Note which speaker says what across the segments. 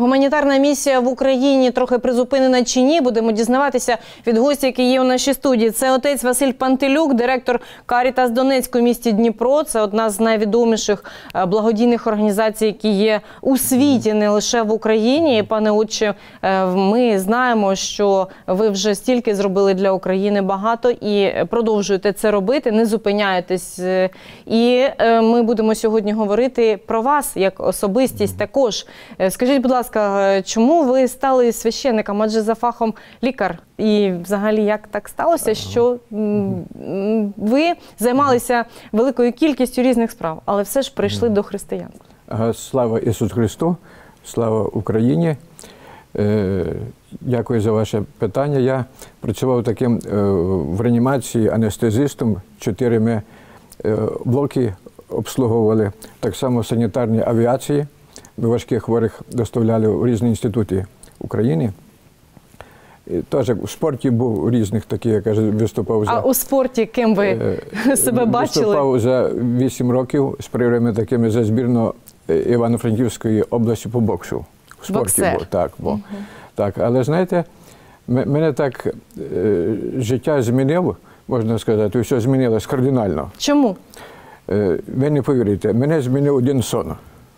Speaker 1: Гуманітарна місія в Україні трохи призупинена чи ні? Будемо дізнаватися від гостя, який є у нашій студії. Це отець Василь Пантелюк, директор Карітас Донецьк у місті Дніпро. Це одна з найвідоміших благодійних організацій, які є у світі, не лише в Україні. І, пане отче, ми знаємо, що ви вже стільки зробили для України багато і продовжуєте це робити, не зупиняєтесь. І ми будемо сьогодні говорити про вас як особистість також. Скажіть, будь ласка, чому ви стали священником, адже за фахом лікар? І взагалі як так сталося, що ви займалися великою кількістю різних справ, але все ж прийшли до християнства?
Speaker 2: Слава Ісусу Христу, слава Україні. Дякую за ваше питання. Я працював таким в реанімації анестезистом. 4 ми блоки обслуговували. Так само в санітарній авіації. Ми важких хворих доставляли в різні інститути України. Теж в спорті був різних таких, я кажу, виступав за...
Speaker 1: А у спорті ким ви себе бачили?
Speaker 2: Виступав за 8 років з перервами такими за збірну Івано-Франківської області по боксу. В спорті
Speaker 1: боксер.
Speaker 2: був, так. Так, але знаєте, мене так життя змінило, можна сказати, все змінилось кардинально.
Speaker 1: Чому?
Speaker 2: Ви не повірите, мене змінив один сон.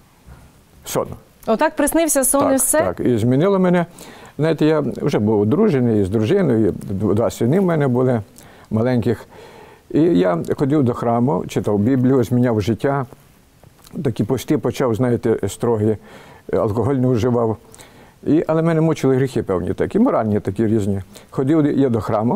Speaker 1: Отак приснився сон і все?
Speaker 2: Так, і змінило мене. Знаєте, я вже був одружений з дружиною, 2 сини в мене були маленьких. І я ходив до храму, читав Біблію, зміняв життя. Такі пости почав, знаєте, строгі, алкоголь не вживав. Але мене мучили гріхи певні такі, моральні такі різні. Ходив я до храму,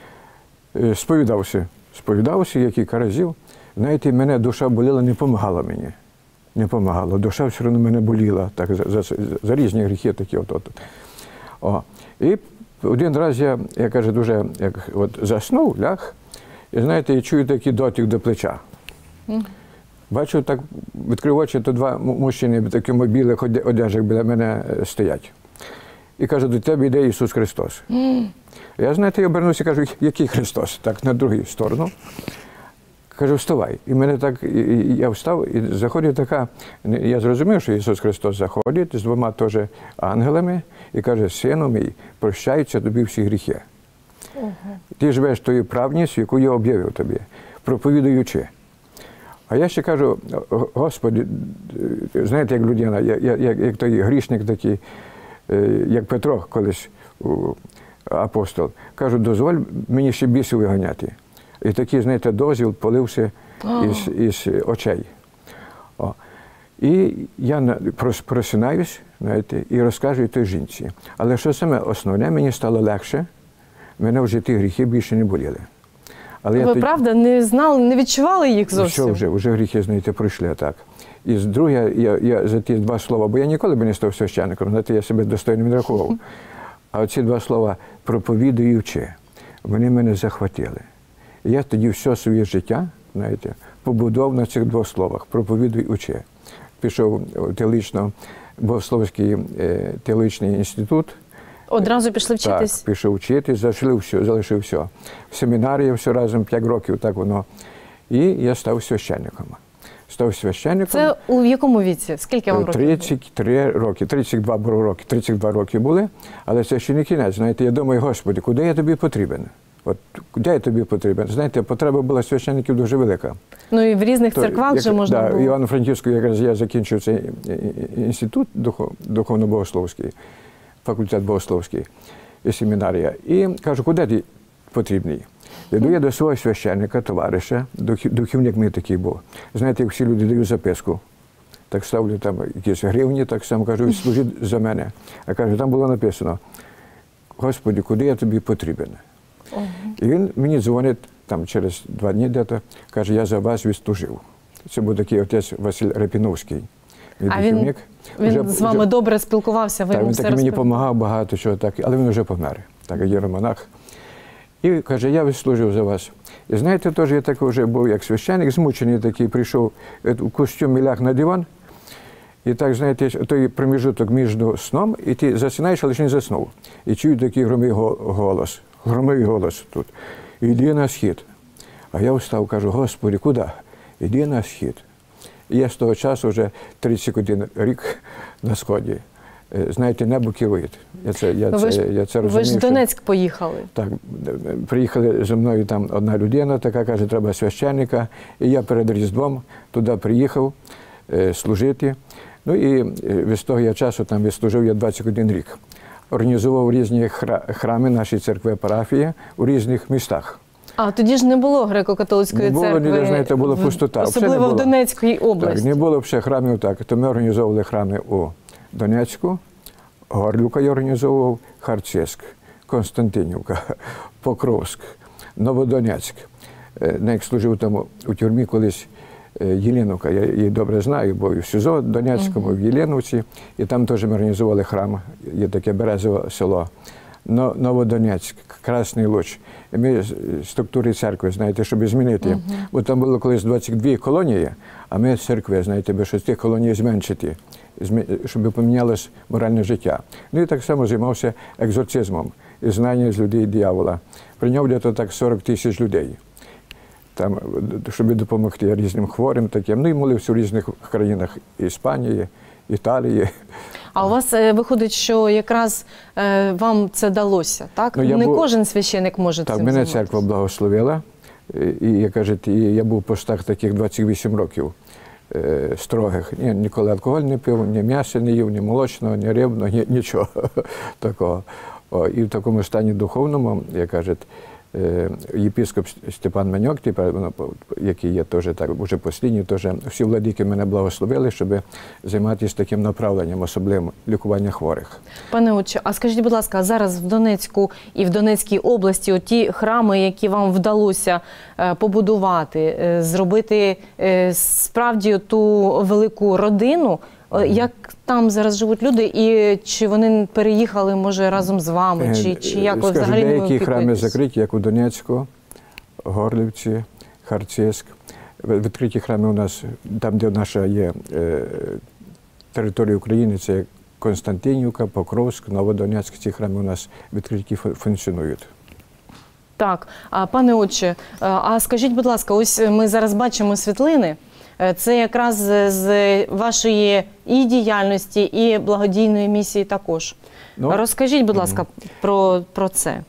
Speaker 2: сповідався кілька разів. Знаєте, мене душа боліла, не допомагала мені. Не допомагала. Душа все одно мене боліла, так, за різні гріхи такі. І один раз я кажу, дуже заснув, ляг, і знаєте, і чую такий дотик до плеча. Бачу, так відкрив очі, то 2 мужчини в таких білих одежах біля мене стоять. І кажу, до тебе йде Ісус Христос. Я, знаєте, обернувся і кажу, який Христос? Так, на другу сторону. Кажу, вставай. І мене так, я встав, і заходить така, я зрозумів, що Ісус Христос заходить з 2 теж ангелами і каже, сину мій, прощаються тобі всі гріхи. Ти живеш тою правністю, яку я об'явив тобі, проповідуючи. А я ще кажу, Господи, знаєте, як людина, як той грішник такий, як Петро колись, апостол, кажу, дозволь мені ще бісів виганяти. І такий, знаєте, дозвіл полився із очей. І я просинаюсь, знаєте, і розкажу той жінці. Але що саме основне, мені стало легше, мене вже ті гріхи більше не боліли. Але
Speaker 1: ви, правда, не знали, не відчували їх зовсім?
Speaker 2: Що вже гріхи, знаєте, пройшли, так. І друге, я за ті 2 слова, бо я ніколи б не став священником, знаєте, я себе достойно не рахував. А оці 2 слова, проповідуючи, вони мене захватили. І я тоді все своє життя, знаєте, побудував на цих 2 словах, проповідуй, учи. Пішов в богословський теологічний інститут. Одразу пішли вчитись? Так, пішов вчитись, залишив все. В семінарії все разом 5 років, так воно. І я став священником.
Speaker 1: Це у якому віці? Скільки вам років?
Speaker 2: 33 роки, 32 роки були, але це ще не кінець. Знаєте, я думаю, Господи, куди я тобі потрібен? Куди я тобі потрібен? Знаєте, потреба була священників дуже велика.
Speaker 1: Ну і в різних церквах вже можна було.
Speaker 2: В Івано-Франківську якраз я закінчив цей інститут духовно-богословський, факультет богословський і семінарія. І кажу, куди ти потрібний? Йду я до свого священника, товариша, духовник мій такий був. Знаєте, як всі люди дають записку. Так ставлю там якісь гривні, так само кажу, служіть за мене. А кажу, там було написано, Господи, куди я тобі потрібен? І він мені дзвонить там через 2 дні десь, каже, я за вас відслужив. Це був такий отець Василь Репіновський.
Speaker 1: А він з вами добре спілкувався, ви йому все розповідали?
Speaker 2: Він мені допомагав багато чого, але він вже помер, так, як єромонах. І каже, я відслужив за вас. І знаєте, теж я такий вже був як священник, змучений такий, прийшов у костюмі, ляг на диван. І так, знаєте, той проміжуток між сном, і ти засинаєш, але ще не заснув. І чую такий громовий голос тут. Іди на схід. А я встав, кажу, Господи, куди? Іди на схід. І я з того часу вже 31 рік на Сході. знаєте, небо керує. Я це розумію.
Speaker 1: Ви ж в Донецьк поїхали.
Speaker 2: Так, приїхали зі мною там одна людина, така каже, треба священника. І я перед Різдвом туди приїхав служити. Ну і з того я часу там відслужив я 21 рік. Організував різні храми, наші церкви, парафії у різних містах.
Speaker 1: А тоді ж не було греко-католицької церкви,
Speaker 2: Не було, знаєте, була пустота.
Speaker 1: особливо в Донецькій області.
Speaker 2: Так, не було ще храмів так. То ми організовували храми у Донецьку, Горлівка я організовував, Харцизьк, Константинівка, Покровськ, Новодонецьк. Як служив там у тюрмі колись Єленівка, я її добре знаю, бо і в СІЗО Донецькому, в Єленівці, і там теж ми організували храм, є таке Березове село. Новодонецьк, Красний Луч. І ми структури церкви, знаєте, щоб змінити. Бо там було колись 22 колонії, а ми церкви, знаєте, би щось тих колоній зменшити, щоб помінялось моральне життя. Ну і так само займався екзорцизмом, і знання з людей диявола. Прийняв десь так 40 тисяч людей, там, щоб допомогти різним хворим таким. Ну і молився в різних країнах Іспанії, Італії.
Speaker 1: А у вас виходить, що якраз вам це далося, так?
Speaker 2: Ну,
Speaker 1: не кожен священик може цим
Speaker 2: займатися.
Speaker 1: займатися.
Speaker 2: Мене церква благословила. І, як кажете, я був в постах таких 28 років строгих. Ніколи алкоголь не пив, ні м'яса не їв, ні молочного, ні рибного, нічого такого. І в такому стані духовному, як кажуть, єпископ Степан Маньок, який є теж так, уже послідній, теж всі владики мене благословили, щоб займатися таким направленням, особливим лікування хворих.
Speaker 1: Пане отче, а скажіть, будь ласка, а зараз в Донецьку і в Донецькій області ті храми, які вам вдалося побудувати, зробити справді ту велику родину, як там зараз живуть люди, і чи вони переїхали, може, разом з вами, чи як ви взагалі не
Speaker 2: деякі храми закриті, як у Донецьку, Горлівці, Харцизьк. Відкриті храми у нас, там, де наша є територія України, це Константинівка, Покровськ, Новодонецьк. Ці храми у нас відкриті, функціонують.
Speaker 1: Так, пане отче, а скажіть, будь ласка, ось ми зараз бачимо світлини. Це якраз з вашої і діяльності, і благодійної місії також. Розкажіть, будь ласка, про це.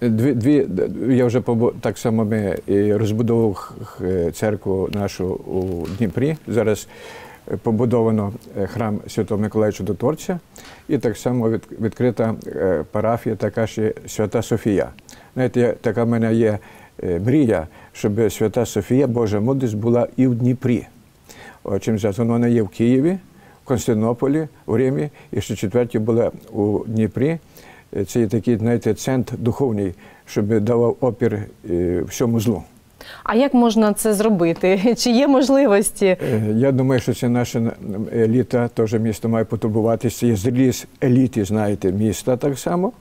Speaker 2: Я вже так само ми розбудовував церкву нашу у Дніпрі. Зараз побудовано храм Святого Миколая Чудотворця. І так само відкрита парафія, така ж Свята Софія. Знаєте, така в мене є мрія, щоб Свята Софія, Божа мудрість, була і в Дніпрі. Чим вона є в Києві, в Константинополі, у Римі, і ще четверті була у Дніпрі. Це є такий, знаєте, центр духовний, щоб давав опір всьому злу.
Speaker 1: А як можна це зробити? Чи є можливості?
Speaker 2: Я думаю, що це наша еліта, теж місто має потурбуватися. Є зріз еліти, знаєте, міста так само,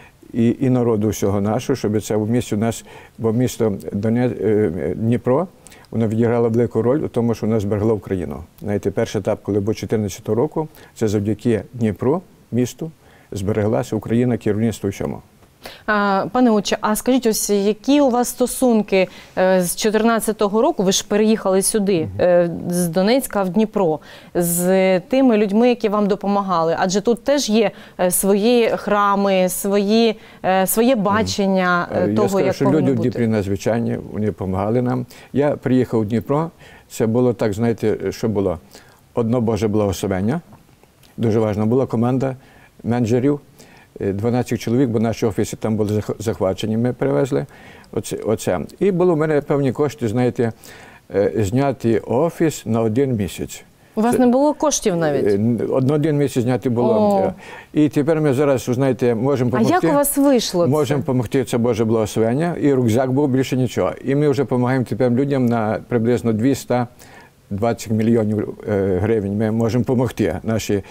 Speaker 2: і народу всього нашого, щоб це в місті у нас, бо місто Дніпро, вона відіграла велику роль у тому, що вона зберегла Україну. Знаєте, перший етап, коли був 2014 року, це завдяки Дніпру, місту, збереглася Україна, керівництво всьому.
Speaker 1: Пане отче, а скажіть, ось які у вас стосунки з 2014 року, ви ж переїхали сюди, з Донецька в Дніпро, з тими людьми, які вам допомагали? Адже тут теж є свої храми, своє бачення того, як повинно бути.
Speaker 2: Я скажу, що люди в Дніпрі надзвичайні, вони допомагали нам. Я приїхав у Дніпро, це було так, знаєте, що було? Одно Боже благословення, дуже важливо, була команда менеджерів, 12 чоловік, бо наші офіси там були захвачені, ми привезли оце. І було в мене певні кошти, знаєте, зняти офіс на 1 місяць.
Speaker 1: У вас не було коштів навіть?
Speaker 2: На 1 місяць зняти було. І тепер ми зараз, знаєте, можемо допомогти.
Speaker 1: А як у вас вийшло це?
Speaker 2: Можемо допомогти, це Боже благословення, і рюкзак був, більше нічого. І ми вже допомагаємо тепер людям на приблизно 220 мільйонів гривень ми можемо допомогти. Наші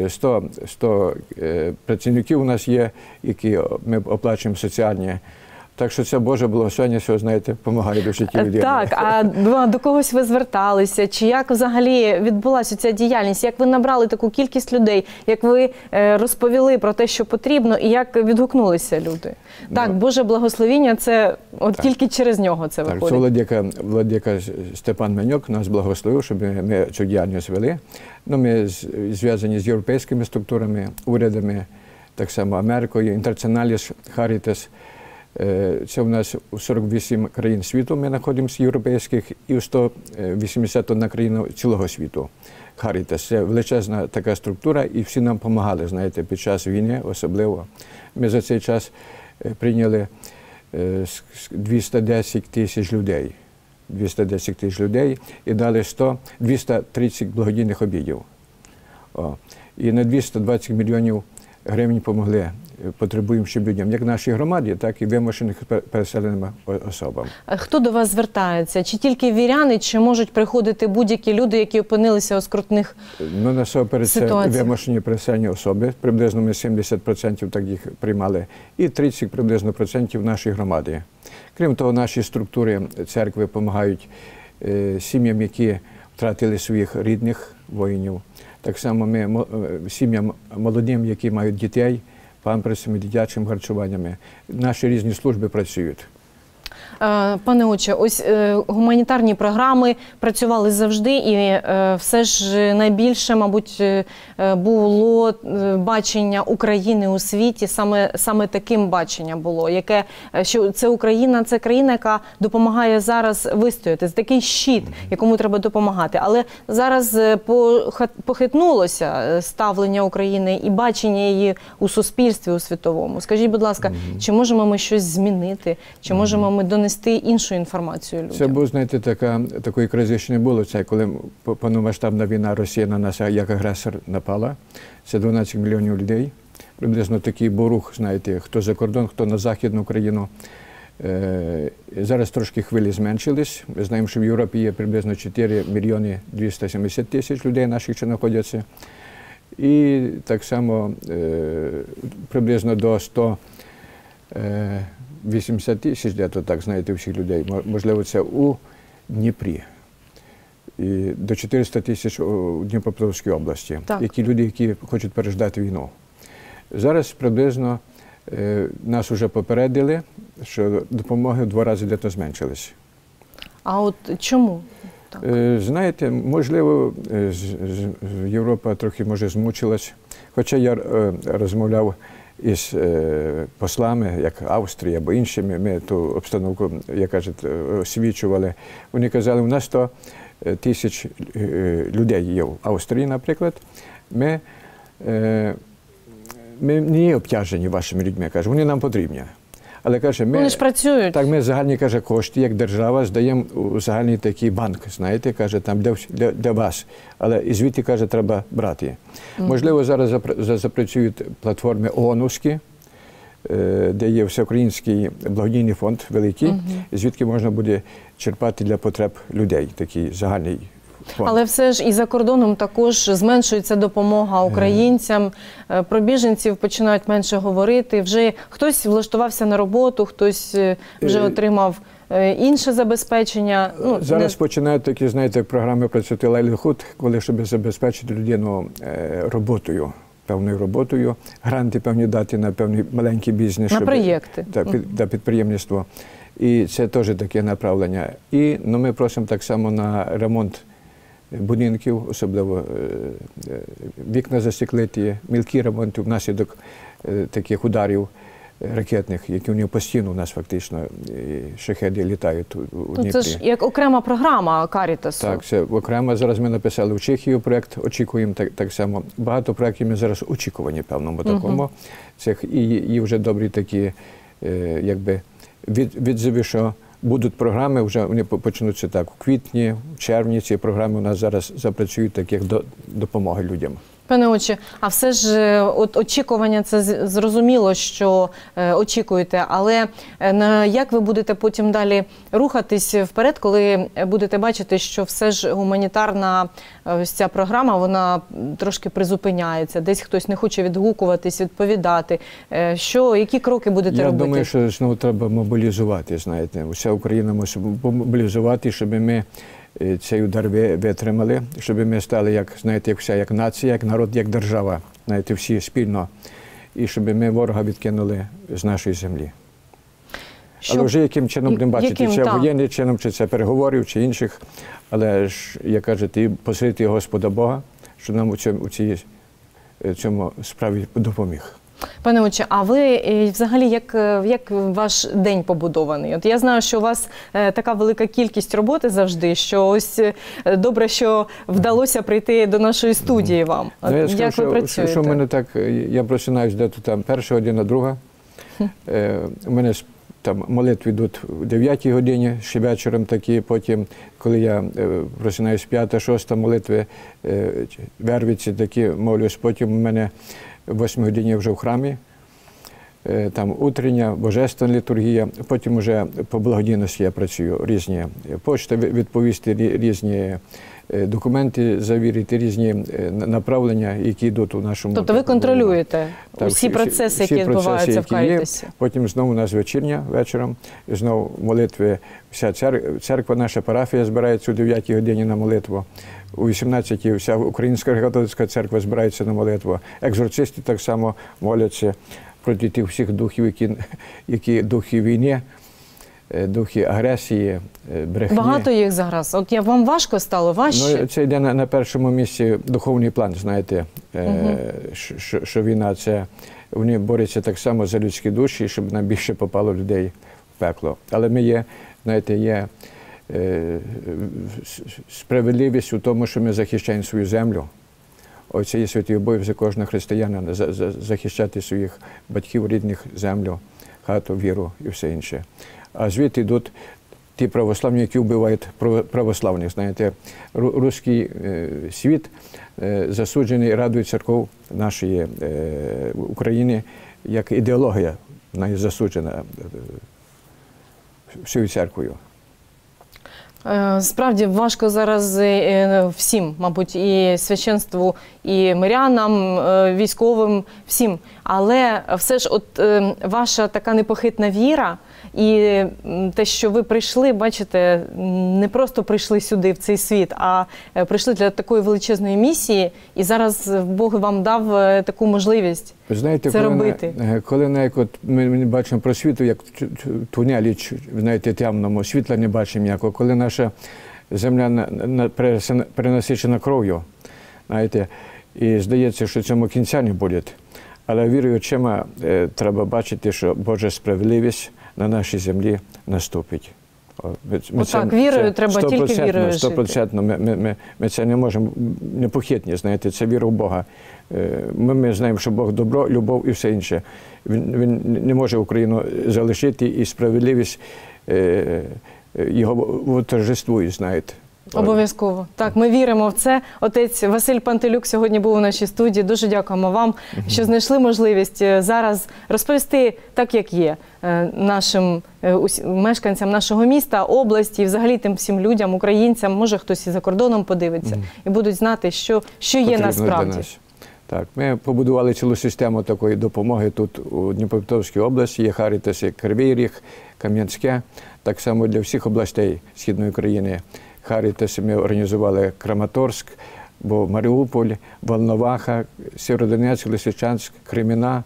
Speaker 2: 100 працівників у нас є, які ми оплачуємо соціальні. Так що це Боже благословення, що, знаєте, допомагає до житті людини.
Speaker 1: Так, а до когось ви зверталися? Чи як взагалі відбулася ця діяльність? Як ви набрали таку кількість людей? Як ви розповіли про те, що потрібно, і як відгукнулися люди? Так, Боже благословіння, це от тільки через нього це виходить.
Speaker 2: Так, це владика Степан Меньок нас благословив, щоб ми цю діяльність вели. Ну, ми зв'язані з європейськими структурами, урядами, так само Америкою, Інтернаціоналіс, Харітас. Це у нас у 48 країн світу ми знаходимося європейських і у 181 країна цілого світу. Харітас. Це величезна така структура і всі нам допомагали, знаєте, під час війни особливо. Ми за цей час прийняли 210 тисяч людей. 210 тисяч людей і дали 230 благодійних обідів. І на 220 мільйонів гривень допомогли потребуючим людям, як нашій громаді, так і вимушених переселеним особам.
Speaker 1: Хто до вас звертається? Чи тільки віряни, чи можуть приходити будь-які люди, які опинилися у скрутних
Speaker 2: Ну, насамперед, це вимушені переселені особи, приблизно ми 70% так їх приймали, і 30% приблизно процентів нашої громади. Крім того, наші структури церкви допомагають сім'ям, які втратили своїх рідних воїнів. Так само ми сім'ям молодим, які мають дітей, памперсами, дитячим харчуваннями. Наші різні служби працюють.
Speaker 1: Пане отче, ось гуманітарні програми працювали завжди, і все ж найбільше, мабуть, було бачення України у світі, саме таким баченням було, що це Україна, це країна, яка допомагає зараз вистояти, це такий щит, якому треба допомагати. Але зараз похитнулося ставлення України і бачення її у суспільстві, у світовому. Скажіть, будь ласка, чи можемо ми щось змінити, чи можемо ми донести іншу інформацію людям?
Speaker 2: Це був, знаєте, такої кризи ще не було. Це коли повномасштабна війна, Росія на нас як агресор напала. Це 12 мільйонів людей. Приблизно такий був рух, знаєте, хто за кордон, хто на Західну Україну. Зараз трошки хвилі зменшились. Ми знаємо, що в Європі є приблизно 4 мільйони 270 тисяч людей наших, що знаходяться. І так само приблизно до 180 тисяч, де-то так, знаєте, всіх людей, можливо, це у Дніпрі. І до 400 тисяч у Дніпропетровській області. Які люди, які хочуть переждати війну. Зараз приблизно нас вже попередили, що допомоги в 2 рази де-то зменшились.
Speaker 1: А от чому?
Speaker 2: Так. Знаєте, можливо, Європа трохи, може, змучилась. Хоча я розмовляв із послами, як Австрії або іншими, ми ту обстановку, як кажуть, освічували. Вони казали, у нас 100 тисяч людей є в Австрії, наприклад. Ми не є обтяжені вашими людьми, каже, вони нам потрібні. Але, каже,
Speaker 1: вони ж працюють.
Speaker 2: Так, ми загальні, каже, кошти, як держава, здаємо у загальний такий банк, знаєте, каже, там для вас. Але і звідти, каже, треба брати. Можливо, зараз запрацюють платформи ООНовські, де є всеукраїнський благодійний фонд великий, і звідки можна буде черпати для потреб людей, такий загальний фонд.
Speaker 1: Але все ж і за кордоном також зменшується допомога українцям, про біженців починають менше говорити, вже хтось влаштувався на роботу, хтось вже отримав інше забезпечення.
Speaker 2: Зараз починають такі, знаєте, програми працювати livelihood, коли щоб забезпечити людину роботою, певною роботою, гранти певні дати на певний маленький бізнес.
Speaker 1: На проєкти.
Speaker 2: Для підприємництва. І це теж таке направлення. І ми просимо так само на ремонт будинків, особливо вікна застеклиті, мілкі ремонти внаслідок таких ударів ракетних, які у нього постійно у нас фактично шахеди літають у Дніпрі.
Speaker 1: Це ж як окрема програма Карітасу.
Speaker 2: Так, це окремо. Зараз ми написали в Чехію проєкт, очікуємо так само. Багато проєктів ми зараз очікувані певному такому. І вже добрі такі, якби, відзиви, що будуть програми, вже вони почнуться так у квітні, в червні. Ці програми у нас зараз запрацюють так, як допомоги людям.
Speaker 1: Пане отче, а все ж от очікування, це зрозуміло, що очікуєте, але як ви будете потім далі рухатись вперед, коли будете бачити, що все ж гуманітарна ось ця програма, вона трошки призупиняється, десь хтось не хоче відгукуватись, відповідати. Які кроки будете робити?
Speaker 2: Я думаю, що знову треба мобілізувати, знаєте, вся Україна мусить мобілізувати, щоб ми цей удар витримали, щоб ми стали, як, знаєте, як нація, як народ, як держава, знаєте, всі спільно, і щоб ми ворога відкинули з нашої землі. Але вже яким чином будемо бачити, чи воєнним чином, чи це переговорів, чи інших, але ж, як кажете, посилити Господа Бога, що нам у цьому справі допоміг.
Speaker 1: Пане отче, а ви взагалі як ваш день побудований? От я знаю, що у вас така велика кількість роботи завжди, що ось добре, що вдалося прийти до нашої студії вам.
Speaker 2: Ну, я скажу,
Speaker 1: як ви працюєте?
Speaker 2: Що в мене так, я просинаюсь десь там перша година, друга. У мене там молитви йдуть о 9 годині, ще вечором такі, потім, коли я просинаюсь 5-6 молитви, вервиці такі, молюсь, потім у мене в 8 годині вже в храмі, там утрення, божественна літургія, потім вже по благодійності я працюю, різні почти відповісти, різні документи завірити, різні направлення, які йдуть у нашому...
Speaker 1: Тобто ви контролюєте всі процеси, які відбуваються в Карітасі?
Speaker 2: Потім знову у нас вечірня вечором, знову молитви, вся церква, наша парафія збирається о 9 годині на молитву, у 18-й вся Українська католицька церква збирається на молитву, екзорцисти так само моляться проти тих всіх духів, які духи війни, духи агресії, брехні.
Speaker 1: Багато їх зараз. От вам важко стало, важче?
Speaker 2: Ну, це йде на першому місці духовний план, знаєте, що війна, це вони борються так само за людські душі, щоб найбільше попало людей в пекло. Але ми є, знаєте, є справедливість у тому, що ми захищаємо свою землю. Оце є святий обов'язок кожного християнина захищати своїх батьків, рідних, землю, хату, віру і все інше. А звідти йдуть ті православні, які вбивають православних. Знаєте, руський світ засуджений Радою церков нашої України, як ідеологія, вона є засуджена всією церквою.
Speaker 1: Справді важко зараз всім, мабуть, і священству, і мирянам, військовим, всім. Але все ж от ваша така непохитна віра і те, що ви прийшли, бачите, не просто прийшли сюди, в цей світ, а прийшли для такої величезної місії, і зараз Бог вам дав таку можливість це робити.
Speaker 2: Коли ми бачимо просвіту, як в тунелі, знаєте, темному, світла не бачимо ніякого, коли наша земля перенасичена кров'ю, знаєте, і здається, що цьому кінця не буде. Але вірою очима треба бачити, що Божа справедливість на нашій землі наступить.
Speaker 1: Отак, вірою треба тільки вірою жити.
Speaker 2: 100%. Ми це не можемо, непохитні, знаєте, це віра в Бога. Ми знаємо, що Бог добро, любов і все інше. Він не може Україну залишити, і справедливість його торжествує, знаєте.
Speaker 1: Обов'язково. Так, ми віримо в це. Отець Василь Пантелюк сьогодні був у нашій студії. Дуже дякуємо вам, що знайшли можливість зараз розповісти так, як є, нашим мешканцям нашого міста, області і взагалі тим всім людям, українцям, може хтось і за кордоном подивиться, і будуть знати, що є насправді.
Speaker 2: Так, ми побудували цілу систему такої допомоги тут у Дніпропетровській області, є Карітас, Кривий Ріг, Кам'янське, так само для всіх областей Східної України. Карітас ми організували Краматорськ, Маріуполь, Волноваха, Сєвєродонецьк, Лисичанськ, Креміна.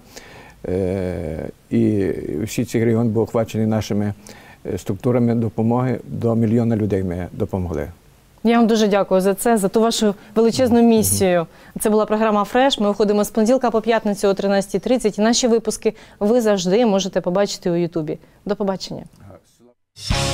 Speaker 2: І всі ці регіони були охвачені нашими структурами допомоги. До 1 мільйона людей ми допомогли.
Speaker 1: Я вам дуже дякую за це, за ту вашу величезну місію. Це була програма «Фреш». Ми виходимо з понеділка по п'ятницю о 13:30. І наші випуски ви завжди можете побачити у Ютубі. До побачення.